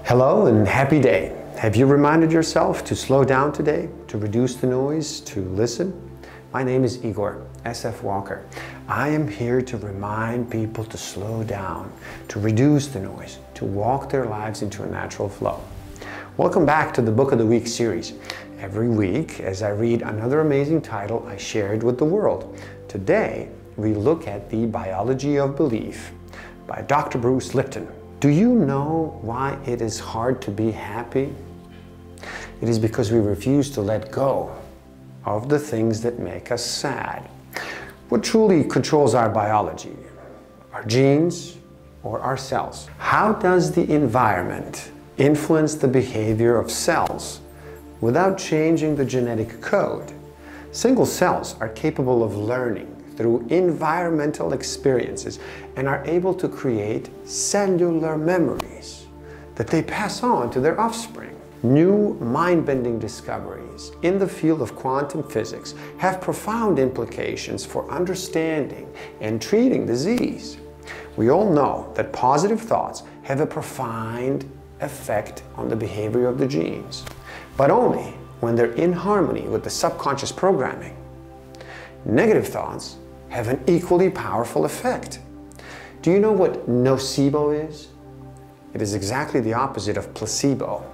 Hello and happy day. Have you reminded yourself to slow down today, to reduce the noise, to listen? My name is Igor S.F. Walker. I am here to remind people to slow down, to reduce the noise, to walk their lives into a natural flow. Welcome back to the Book of the Week series. Every week, as I read another amazing title, I share it with the world. Today, we look at The Biology of Belief by Dr. Bruce Lipton. Do you know why it is hard to be happy? It is because we refuse to let go of the things that make us sad. What truly controls our biology? Our genes or our cells? How does the environment influence the behavior of cells without changing the genetic code? Single cells are capable of learning through environmental experiences and are able to create cellular memories that they pass on to their offspring. New mind-bending discoveries in the field of quantum physics have profound implications for understanding and treating disease. We all know that positive thoughts have a profound effect on the behavior of the genes, but only when they're in harmony with the subconscious programming. Negative thoughts have an equally powerful effect. Do you know what nocebo is? It is exactly the opposite of placebo.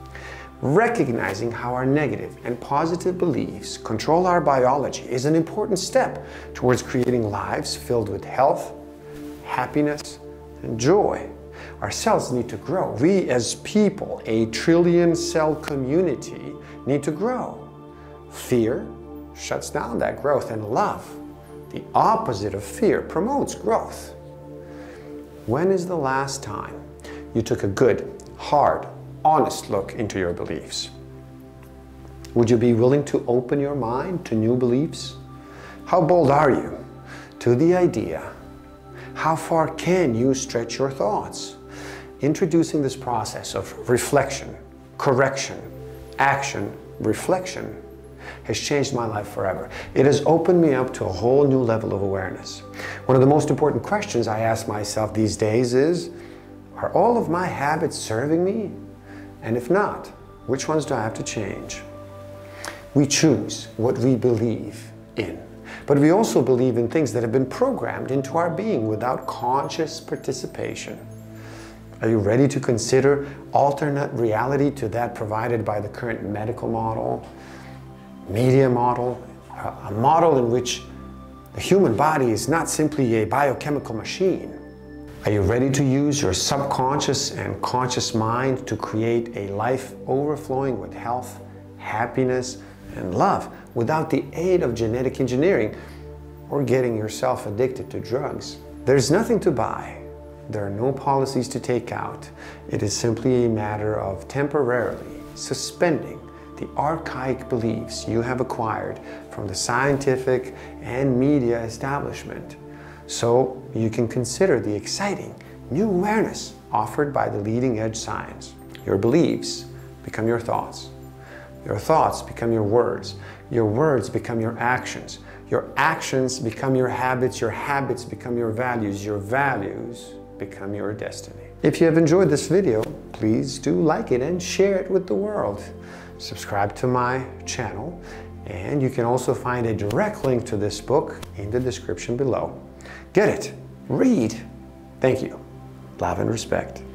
Recognizing how our negative and positive beliefs control our biology is an important step towards creating lives filled with health, happiness, and joy. Our cells need to grow. We as people, a trillion-cell community, need to grow. Fear shuts down that growth, and love, the opposite of fear, promotes growth. When is the last time you took a good, hard, honest look into your beliefs? Would you be willing to open your mind to new beliefs? How bold are you to the idea? How far can you stretch your thoughts? Introducing this process of reflection, correction, action, reflection has changed my life forever. It has opened me up to a whole new level of awareness. One of the most important questions I ask myself these days is, are all of my habits serving me? And if not, which ones do I have to change? We choose what we believe in, but we also believe in things that have been programmed into our being without conscious participation. Are you ready to consider alternate reality to that provided by the current medical model, media model, a model in which the human body is not simply a biochemical machine? Are you ready to use your subconscious and conscious mind to create a life overflowing with health, happiness, and love without the aid of genetic engineering or getting yourself addicted to drugs? There's nothing to buy. There are no policies to take out. It is simply a matter of temporarily suspending the archaic beliefs you have acquired from the scientific and media establishment, so you can consider the exciting new awareness offered by the leading edge science. Your beliefs become your thoughts. Your thoughts become your words become your actions become your habits become your values become your destiny. If you have enjoyed this video, please do like it and share it with the world. Subscribe to my channel, and you can also find a direct link to this book in the description below. Get it, read. Thank you. Love and respect.